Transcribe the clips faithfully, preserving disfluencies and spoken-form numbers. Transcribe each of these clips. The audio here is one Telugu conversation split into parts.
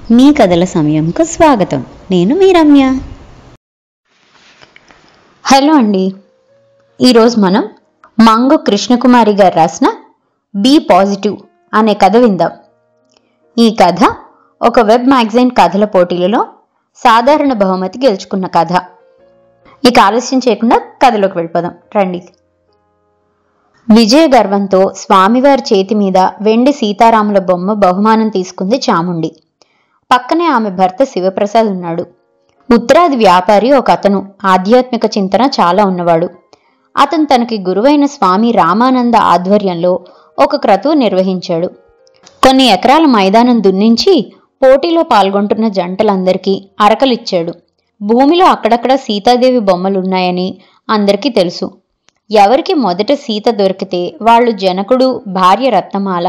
మీ కథల సమయంకు స్వాగతం. నేను మీ రమ్య. హలో అండి. ఈరోజు మనం మంగు కృష్ణకుమారి గారు రాసిన బీ పాజిటివ్ అనే కథ విందాం. ఈ కథ ఒక వెబ్ మ్యాగజైన్ కథల పోటీలలో సాధారణ బహుమతి గెలుచుకున్న కథ. ఇక ఆలస్యం చేయకుండా కథలోకి వెళ్ళిపోదాం రండి. విజయ గర్వంతో స్వామివారి చేతి మీద వెండి సీతారాముల బొమ్మ బహుమానం తీసుకుంది చాముండి. పక్కనే ఆమె భర్త శివప్రసాద్ ఉన్నాడు. ఉత్తరాది వ్యాపారి ఒక అతను. ఆధ్యాత్మిక చింతన చాలా ఉన్నవాడు. అతను తనకి గురువైన స్వామి రామానంద ఆధ్వర్యంలో ఒక క్రతువు నిర్వహించాడు. కొన్ని ఎకరాల మైదానం దున్నించి పోటీలో పాల్గొంటున్న జంటలందరికీ అరకలిచ్చాడు. భూమిలో అక్కడక్కడ సీతాదేవి బొమ్మలున్నాయని అందరికీ తెలుసు. ఎవరికి మొదట సీత దొరికితే వాళ్ళు జనకుడు భార్య రత్నమాల.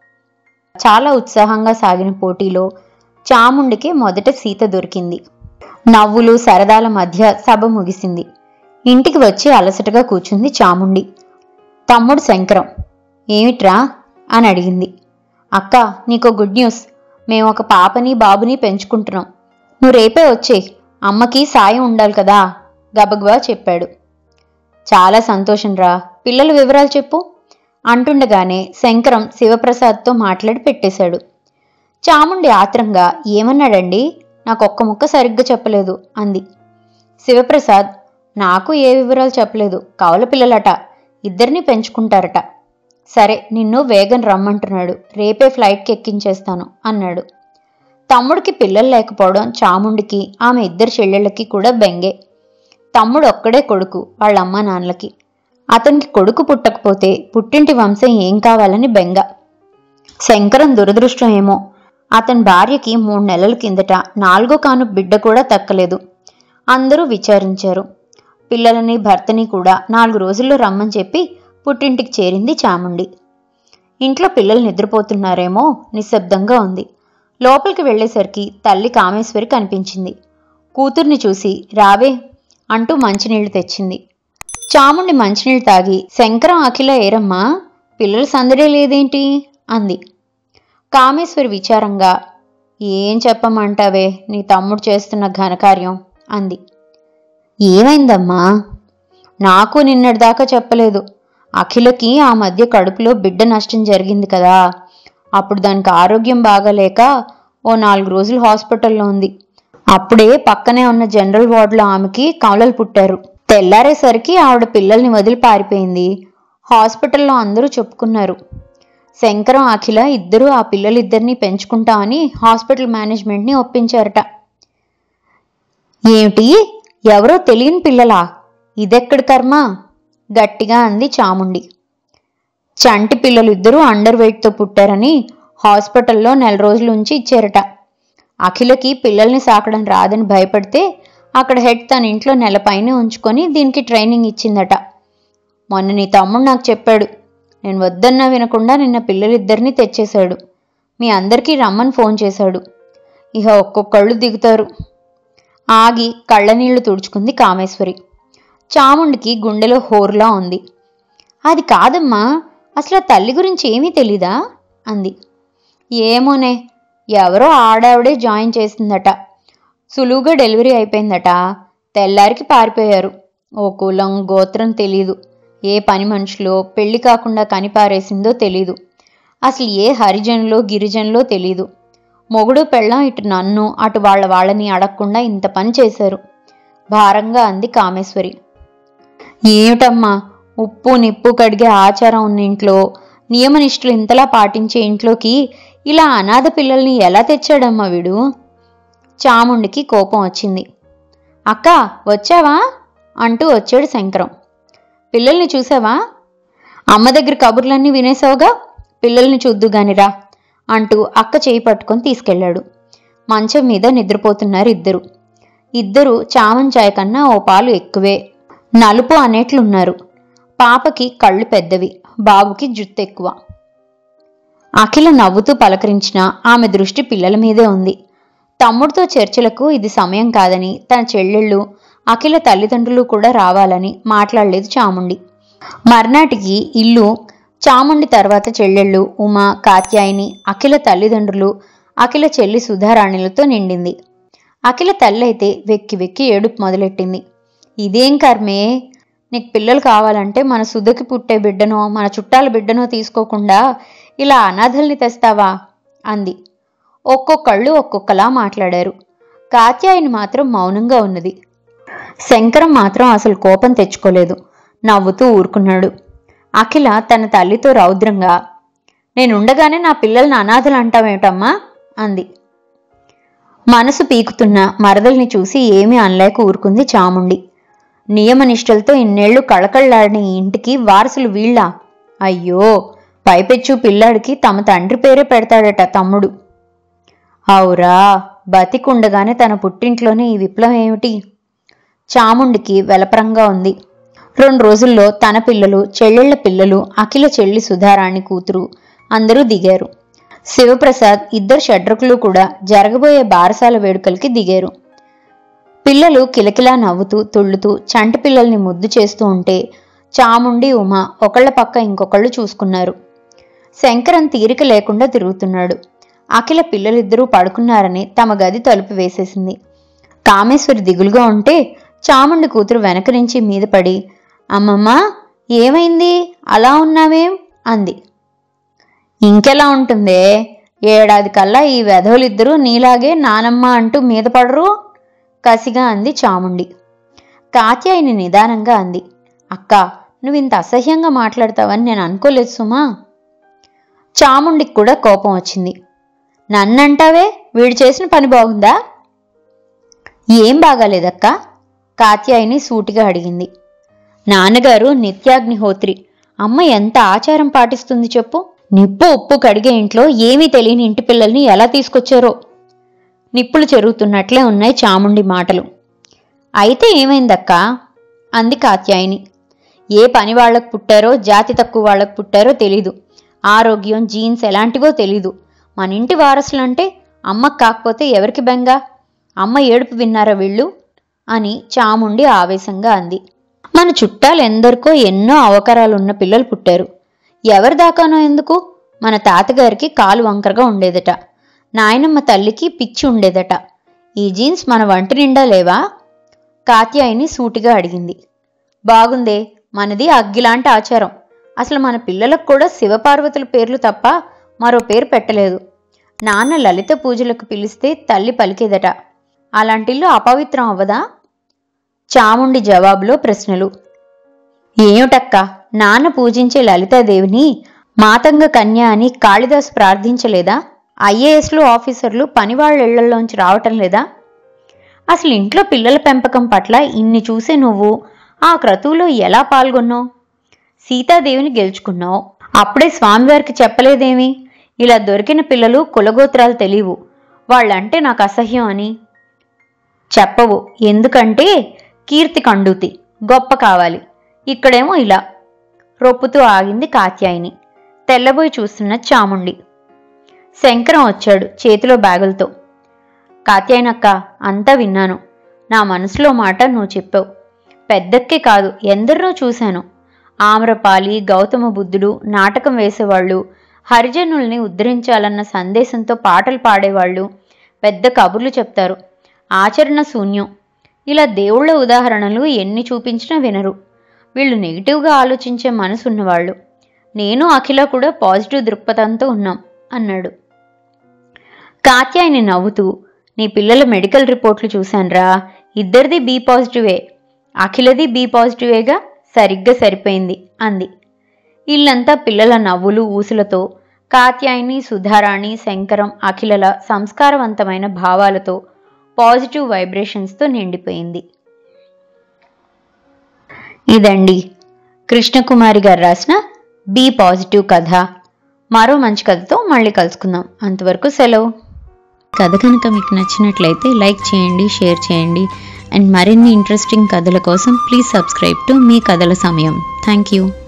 చాలా ఉత్సాహంగా సాగిన పోటీలో చాముండికి మొదట సీత దొరికింది. నవ్వులు సరదాల మధ్య సభ ముగిసింది. ఇంటికి వచ్చి అలసటగా కూర్చుంది చాముండి. తమ్ముడు శంకరం, ఏమిట్రా అని అడిగింది. అక్క, నీకో గుడ్ న్యూస్. మేము ఒక పాపని బాబుని పెంచుకుంటున్నాం. నువ్వు రేపే వచ్చేయ్, అమ్మకి సాయం ఉండాలి కదా గబగబా చెప్పాడు. చాలా సంతోషం రా, పిల్లల వివరాలు చెప్పు అంటుండగానే శంకరం శివప్రసాద్తో మాట్లాడి పెట్టేశాడు. చాముండి ఆత్రంగా, ఏమన్నాడండి, నాకు ఒక్క ముక్క సరిగ్గా చెప్పలేదు అంది. శివప్రసాద్, నాకు ఏ వివరాలు చెప్పలేదు. కవల పిల్లలట, ఇద్దరిని పెంచుకుంటారట. సరే, నిన్ను వేగం రమ్మంటున్నాడు, రేపే ఫ్లైట్కి ఎక్కించేస్తాను అన్నాడు. తమ్ముడికి పిల్లలు లేకపోవడం చాముండికి ఆమె ఇద్దరు చెల్లెళ్ళకి కూడా బెంగే. తమ్ముడు ఒక్కడే కొడుకు వాళ్ళ అమ్మా నాన్నలకి. అతనికి కొడుకు పుట్టకపోతే పుట్టింటి వంశం ఏం కావాలని బెంగ. శంకరం దురదృష్టం ఏమో, అతని భార్యకి మూడు నెలల కిందట నాలుగో కాను బిడ్డ కూడా తక్కలేదు. అందరూ విచారించారు. పిల్లలని భర్తని కూడా నాలుగు రోజుల్లో రమ్మని చెప్పి పుట్టింటికి చేరింది చాముండి. ఇంట్లో పిల్లలు నిద్రపోతున్నారేమో, నిశ్శబ్దంగా ఉంది. లోపలికి వెళ్లేసరికి తల్లి కామేశ్వరి కనిపించింది. కూతుర్ని చూసి, రావే అంటూ మంచినీళ్లు తెచ్చింది. చాముండి మంచినీళ్ళు తాగి, శంకరం అఖిల ఏరమ్మా, పిల్లలు సందడే లేదేంటి అంది. కామేశ్వరి విచారంగా, ఏం చెప్పమంటావే, నీ తమ్ముడు చేస్తున్న ఘనకార్యం అంది. ఏమైందమ్మా? నాకు నిన్నటిదాకా చెప్పలేదు. అఖిలకి ఆ మధ్య కడుపులో బిడ్డ నష్టం జరిగింది కదా, అప్పుడు దానికి ఆరోగ్యం బాగాలేక ఓ నాలుగు రోజులు హాస్పిటల్లో ఉంది. అప్పుడే పక్కనే ఉన్న జనరల్ వార్డులో ఆమెకి కమలలు పుట్టారు. తెల్లారేసరికి ఆవిడ పిల్లల్ని వదిలి పారిపోయింది. హాస్పిటల్లో అందరూ చెప్పుకున్నారు. శంకరం అఖిల ఇద్దరూ ఆ పిల్లలిద్దరినీ పెంచుకుంటామని హాస్పిటల్ మేనేజ్మెంట్ని ఒప్పించారట. ఏమిటి, ఎవరో తెలియని పిల్లలా? ఇదెక్కడి కర్మ గట్టిగా అంది చాముండి. చంటి పిల్లలు ఇద్దరూ అండర్ వెయిట్తో పుట్టారని హాస్పిటల్లో నెల రోజుల నుంచి ఇచ్చారట. అఖిలకి పిల్లల్ని సాకడం రాదని భయపడితే అక్కడ హెడ్ తన ఇంట్లో నెలపైనే ఉంచుకొని దీనికి ట్రైనింగ్ ఇచ్చిందట. మొన్న నీ తమ్ముడు నాకు చెప్పాడు. నేను వద్దన్నా వినకుండా నిన్న పిల్లలిద్దరినీ తెచ్చేశాడు. మీ అందరికీ రమ్మని ఫోన్ చేశాడు. ఇహ ఒక్కొక్కళ్ళు దిగుతారు. ఆగి కళ్ళనీళ్లు తుడుచుకుంది కామేశ్వరి. చాముండికి గుండెలో హోర్లా ఉంది. అది కాదమ్మా, అసలు ఆ తల్లి గురించి ఏమీ తెలీదా అంది. ఏమోనే, ఎవరో ఆడావిడే జాయిన్ చేసిందట. సులువుగా డెలివరీ అయిపోయిందట. తెల్లారికి పారిపోయారు. ఓ కులం గోత్రం తెలీదు. ఏ పని మనుషులో పెళ్లి కాకుండా కనిపారేసిందో తెలీదు. అసలు ఏ హరిజనులో గిరిజనులో తెలీదు. మొగుడు పెళ్ళం ఇటు నన్ను అటు వాళ్ళ వాళ్ళని అడగకుండా ఇంత పని చేశారు భారంగా అంది కామేశ్వరి. ఏమిటమ్మా, ఉప్పు నిప్పు కడిగే ఆచారం ఉన్న ఇంట్లో, నియమనిష్ఠులు ఇంతలా పాటించే ఇంట్లోకి ఇలా అనాథ పిల్లల్ని ఎలా తెచ్చాడమ్మా వీడు? చాముండికి కోపం వచ్చింది. అక్క, వచ్చావా అంటూ వచ్చాడు శంకరం. పిల్లల్ని చూసావా? అమ్మ దగ్గర కబుర్లన్నీ వినేసావుగా, పిల్లల్ని చూద్దుగానిరా అంటూ అక్క చేయి పట్టుకొని తీసుకెళ్లాడు. మంచం మీద నిద్రపోతున్నారు ఇద్దరు. ఇద్దరు చామంచాయ కన్నా ఓ పాలు ఎక్కువే, నలుపు అనేట్లున్నారు. పాపకి కళ్ళు పెద్దవి, బాబుకి జుత్తు ఎక్కువ. అఖిల నవ్వుతూ పలకరించినా ఆమె దృష్టి పిల్లల మీదే ఉంది. తమ్ముడితో చర్చలకు ఇది సమయం కాదని తన చెల్లెళ్ళు అఖిల తల్లిదండ్రులు కూడా రావాలని మాట్లాడలేదు చాముండి. మర్నాటికి ఇల్లు చాముండి తర్వాత చెల్లెళ్ళు ఉమా, కాత్యాయిని, అఖిల తల్లిదండ్రులు, అఖిల చెల్లి సుధారాణిలతో నిండింది. అఖిల తల్లైతే వెక్కి వెక్కి ఏడుపు మొదలెట్టింది. ఇదేం కర్మే, నీకు పిల్లలు కావాలంటే మన సుధకి పుట్టే బిడ్డనో మన చుట్టాల బిడ్డనో తీసుకోకుండా ఇలా అనాథల్ని తెస్తావా అంది. ఒక్కొక్కళ్ళు ఒక్కొక్కలా మాట్లాడారు. కాత్యాయని మాత్రం మౌనంగా ఉన్నది. శంకరం మాత్రం అసలు కోపం తెచ్చుకోలేదు, నవ్వుతూ ఊరుకున్నాడు. అఖిల తన తల్లితో రౌద్రంగా, నేనుండగానే నా పిల్లల్ని అనాథలు అంటావేమిటమ్మా అంది. మనసు పీకుతున్న మరదల్ని చూసి ఏమీ అనలేక ఊరుకుంది చాముండి. నియమనిష్టలతో ఇన్నేళ్లు కళకళ్లాడిన ఈ ఇంటికి వారసులు వీళ్ళా? అయ్యో, పైపెచ్చు పిల్లాడికి తమ తండ్రి పేరే పెడతాడట తమ్ముడు. అవురా, బతికుండగానే తన పుట్టింట్లోనే ఈ విప్లవం ఏమిటి? చాముండికి వెలపరంగా ఉంది. రెండు రోజుల్లో తన పిల్లలు, చెల్లెళ్ల పిల్లలు, అఖిల చెల్లి సుధారాణి కూతురు అందరూ దిగారు. శివప్రసాద్ ఇద్దరు షడ్రకులు కూడా జరగబోయే బారసాల వేడుకలకి దిగారు. పిల్లలు కిలకిలా నవ్వుతూ తుళ్ళుతూ చంటి పిల్లల్ని ముద్దు చేస్తూ ఉంటే చాముండి ఉమా ఒకళ్ల పక్క ఇంకొకళ్ళు చూసుకున్నారు. శంకరం తీరిక లేకుండా తిరుగుతున్నాడు. అఖిల పిల్లలిద్దరూ పడుకున్నారని తమ గది తలుపు వేసేసింది. కామేశ్వరి దిగులుగా ఉంటే చాముండి కూతురు వెనక నుంచి మీద పడి, అమ్మమ్మా ఏమైంది, అలా ఉన్నావేం అంది. ఇంకెలా ఉంటుందే, ఏడాది కల్లా ఈ వెధవులిద్దరూ నీలాగే నానమ్మ అంటూ మీద పడరు కసిగా అంది చాముండి. కాత్యాయని నిదానంగా అంది, అక్క నువ్వింత అసహ్యంగా మాట్లాడతావని నేను అనుకోలేదు సుమా. చాముండికి కూడా కోపం వచ్చింది. నన్నంటావే, వీడు చేసిన పని బాగుందా? ఏం బాగాలేదక్క, కాత్యాయని సూటిగా అడిగింది. నాన్నగారు నిత్యాగ్నిహోత్రి, అమ్మ ఎంత ఆచారం పాటిస్తుంది చెప్పు. నిప్పు ఉప్పు కడిగే ఇంట్లో ఏమీ తెలియని ఇంటి పిల్లల్ని ఎలా తీసుకొచ్చారో. నిప్పులు చెరుగుతున్నట్లే ఉన్నాయి చాముండి మాటలు. అయితే ఏమైందక్కా అంది కాత్యాయని. ఏ పని వాళ్లకు పుట్టారో జాతి తక్కువ వాళ్లకు పుట్టారో తెలీదు, ఆరోగ్యం జీన్స్ ఎలాంటివో తెలీదు. మన ఇంటి వారసులంటే అమ్మకు కాకపోతే ఎవరికి బెంగా? అమ్మ ఏడుపు విన్నారా వీళ్ళు అని చాముండి ఆవేశంగా అంది. మన చుట్టాలు ఎందరికో ఎన్నో అవకరాలున్న పిల్లలు పుట్టారు. ఎవరి దాకానో ఎందుకు? మన తాతగారికి కాలు వంకరగా ఉండేదట, నాయనమ్మ తల్లికి పిచ్చి ఉండేదట. ఈ జీన్స్ మన వంటి నిండా లేవా? కాత్యాయని సూటిగా అడిగింది. బాగుందే, మనది అగ్గిలాంటి ఆచారం. అసలు మన పిల్లలకు కూడా శివపార్వతుల పేర్లు తప్ప మరో పేరు పెట్టలేదు. నాన్న లలిత పూజలకు పిలిస్తే తల్లి పలికేదట. అలాంటిల్లు అపవిత్రం అవ్వదా? చాముండి జవాబులో ప్రశ్నలు. ఏమిటక్క, నాన్న పూజించే లలితాదేవిని మాతంగ కన్య అని కాళిదాసు ప్రార్థించలేదా? ఐఏఎస్లు ఆఫీసర్లు పనివాళ్ళిళ్లలోంచి రావటం లేదా? అసలు ఇంట్లో పిల్లల పెంపకం పట్ల ఇన్ని చూసే నువ్వు ఆ క్రతువులో ఎలా పాల్గొన్నావు? సీతాదేవిని గెలుచుకున్నావు, అప్పుడే స్వామివారికి చెప్పలేదేమి ఇలా దొరికిన పిల్లలు కులగోత్రాలు తెలియవు, వాళ్ళంటే నాకు అసహ్యం అని? చెప్పవు, ఎందుకంటే కీర్తి కండూతి, గొప్ప కావాలి. ఇక్కడేమో ఇలా రొప్పుతూ ఆగింది కాత్యాయని. తెల్లబోయి చూస్తున్న చాముండి. శంకరం వచ్చాడు చేతిలో బ్యాగులతో. కాత్యాయనక్క, అంతా విన్నాను. నా మనసులో మాట నువ్వు చెప్పావు. పెద్దక్కే కాదు, ఎందరినో చూశాను. ఆమ్రపాలి, గౌతమ బుద్ధుడు నాటకం వేసేవాళ్ళు, హరిజనుల్ని ఉద్ధరించాలన్న సందేశంతో పాటలు పాడేవాళ్ళు, పెద్ద కబుర్లు చెప్తారు. ఆచరణ శూన్యం. ఇలా దేవుళ్ల ఉదాహరణలు ఎన్ని చూపించినా వినరు. వీళ్ళు నెగిటివ్గా ఆలోచించే మనసున్నవాళ్ళు. నేను అఖిల కూడా పాజిటివ్ దృక్పథంతో ఉన్నాం అన్నాడు. కాత్యాయని నవ్వుతూ, నీ పిల్లల మెడికల్ రిపోర్ట్లు చూశాన్రా, ఇద్దరిది బీ పాజిటివే, అఖిలది బీ పాజిటివేగా, సరిగ్గా సరిపోయింది అంది. ఇల్లంతా పిల్లల నవ్వులు ఊసులతో, కాత్యాయని, సుధారాణి, శంకరం, అఖిలల సంస్కారవంతమైన భావాలతో, పాజిటివ్ వైబ్రేషన్స్తో నిండిపోయింది. ఇదండి కృష్ణకుమారి గారు రాసిన బీ పాజిటివ్ కథ. మరో మంచి కథతో మళ్ళీ కలుసుకుందాం. అంతవరకు సెలవు. కథ కనుక మీకు నచ్చినట్లయితే లైక్ చేయండి, షేర్ చేయండి. అండ్ మరిన్ని ఇంట్రెస్టింగ్ కథల కోసం ప్లీజ్ సబ్స్క్రైబ్ టు మీ కథల సమయం. Thank you.